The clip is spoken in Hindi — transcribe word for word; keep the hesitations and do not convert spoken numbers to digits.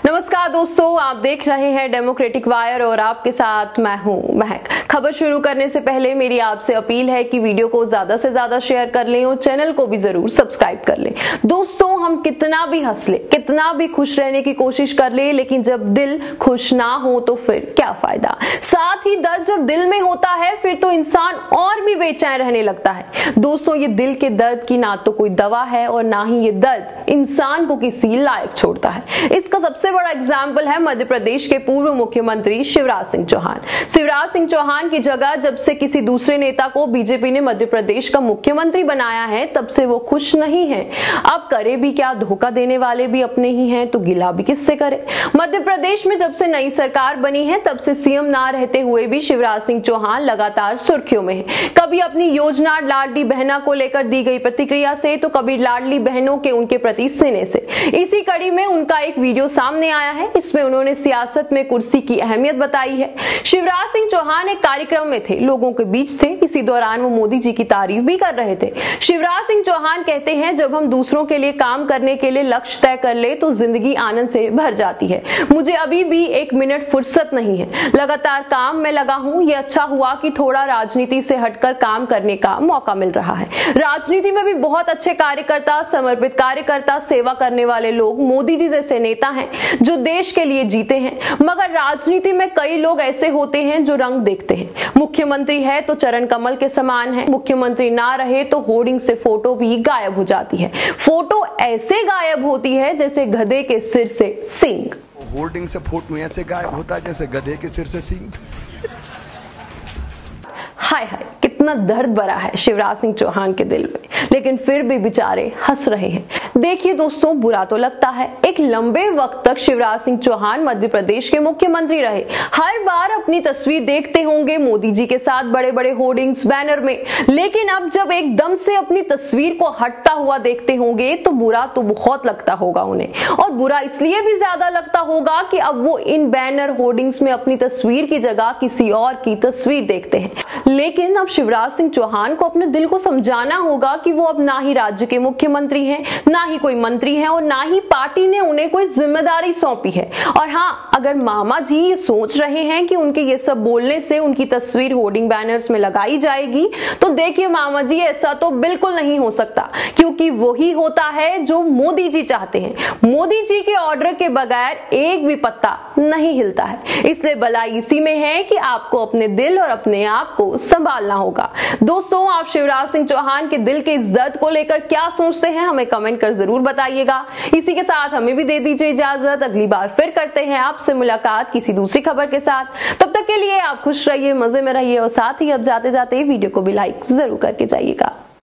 नमस्कार दोस्तों, आप देख रहे हैं डेमोक्रेटिक वायर और आपके साथ मैं हूं महक। खबर शुरू करने से पहले मेरी आपसे अपील है कि वीडियो को ज्यादा से ज्यादा शेयर कर लें और चैनल को भी जरूर सब्सक्राइब कर लें। दोस्तों, हम कितना भी हंस ले, कितना भी खुश रहने की कोशिश कर ले, लेकिन जब दिल खुश ना हो तो फिर क्या फायदा। साथ ही दर्द जब दिल में होता है फिर तो इंसान और भी बेचैन रहने लगता है। दोस्तों, ये दिल के दर्द की ना तो कोई दवा है और ना ही ये दर्द इंसान को किसी लायक छोड़ता है। इसका सबसे बड़ा एग्जाम्पल है मध्य प्रदेश के पूर्व मुख्यमंत्री शिवराज सिंह चौहान। शिवराज सिंह चौहान की जगह जब से किसी दूसरे नेता को बीजेपी ने मध्य प्रदेश का मुख्यमंत्री बनाया है तब से वो खुश नहीं है। अब करे भी क्या, धोखा देने वाले भी अपने ही हैं तो गिला भी किससे करे। मध्य प्रदेश में जब से नई सरकार बनी है तब से सीएम ना रहते हुए भी शिवराज सिंह चौहान लगातार सुर्खियों में है। कभी अपनी योजना लाडली बहना को लेकर दी गई प्रतिक्रिया से तो कभी लाडली बहनों के उनके प्रति सीने से। इसी कड़ी में उनका एक वीडियो सामने आया है। इसमें उन्होंने सियासत में कुर्सी की अहमियत बताई है। शिवराज सिंह चौहान एक कार्यक्रम में थे, लोगों के बीच थे। इसी दौरान वो मोदी जी की तारीफ भी कर रहे थे। शिवराज सिंह चौहान कहते हैं, जब हम दूसरों के लिए काम करने के लिए लक्ष्य तय कर ले तो जिंदगी आनंद से भर जाती है। मुझे अभी भी एक मिनट फुर्सत नहीं है, लगातार काम में लगा हूं। ये अच्छा हुआ कि थोड़ा राजनीति से हटकर काम करने का मौका मिल रहा है। राजनीति में भी बहुत अच्छे कार्यकर्ता, समर्पित कार्यकर्ता, सेवा करने वाले लोग, मोदी जी जैसे नेता हैं जो देश के लिए जीते हैं। मगर राजनीति में कई लोग ऐसे होते हैं जो रंग देखते हैं। मुख्यमंत्री है तो चरण कमल के समान है, मुख्यमंत्री ना रहे तो होर्डिंग से फोटो भी गायब हो जाती है। फोटो ऐसे गायब होती है जैसे गधे के सिर से सींग। होर्डिंग से फोटो ऐसे गायब होता है जैसे गधे के सिर से सींग। हाय हाय, कितना दर्द भरा है शिवराज सिंह चौहान के दिल में, लेकिन फिर भी बेचारे हंस रहे हैं। देखिए दोस्तों, बुरा तो लगता है। एक लंबे वक्त तक शिवराज सिंह चौहान मध्य प्रदेश के मुख्यमंत्री रहे। हर बार अपनी तस्वीर देखते होंगे मोदी जी के साथ बड़े बड़े होर्डिंग्स, बैनर में। लेकिन अब जब एकदम से अपनी तस्वीर को हटता हुआ देखते होंगे तो बुरा तो बहुत लगता होगा उन्हें। और बुरा इसलिए भी ज्यादा लगता होगा कि अब वो इन बैनर होर्डिंग्स में अपनी तस्वीर की जगह किसी और की तस्वीर देखते हैं। लेकिन अब शिवराज सिंह चौहान को अपने दिल को समझाना होगा कि वो अब ना ही राज्य के मुख्यमंत्री हैं, ना ही कोई मंत्री हैं और ना ही पार्टी ने उन्हें कोई जिम्मेदारी सौंपी है। और हाँ, अगर मामा जी ये सोच रहे हैं कि उनके ये सब बोलने से उनकी तस्वीर होर्डिंग बैनर्स में लगाई जाएगी तो देखिए मामा जी, ऐसा तो बिल्कुल नहीं हो सकता, क्योंकि वही होता है जो मोदी जी चाहते हैं। मोदी जी के ऑर्डर के बगैर एक भी पत्ता नहीं हिलता है। इसलिए भलाई इसी में है कि आपको अपने दिल और अपने आप को संभालना होगा। दोस्तों, आप शिवराज सिंह चौहान के दिल के इस दर्द को लेकर क्या सोचते हैं, हमें कमेंट कर जरूर बताइएगा। इसी के साथ हमें भी दे दीजिए इजाजत। अगली बार फिर करते हैं आपसे मुलाकात किसी दूसरी खबर के साथ। तब तक के लिए आप खुश रहिए, मजे में रहिए और साथ ही अब जाते जाते वीडियो को भी लाइक जरूर करके जाइएगा।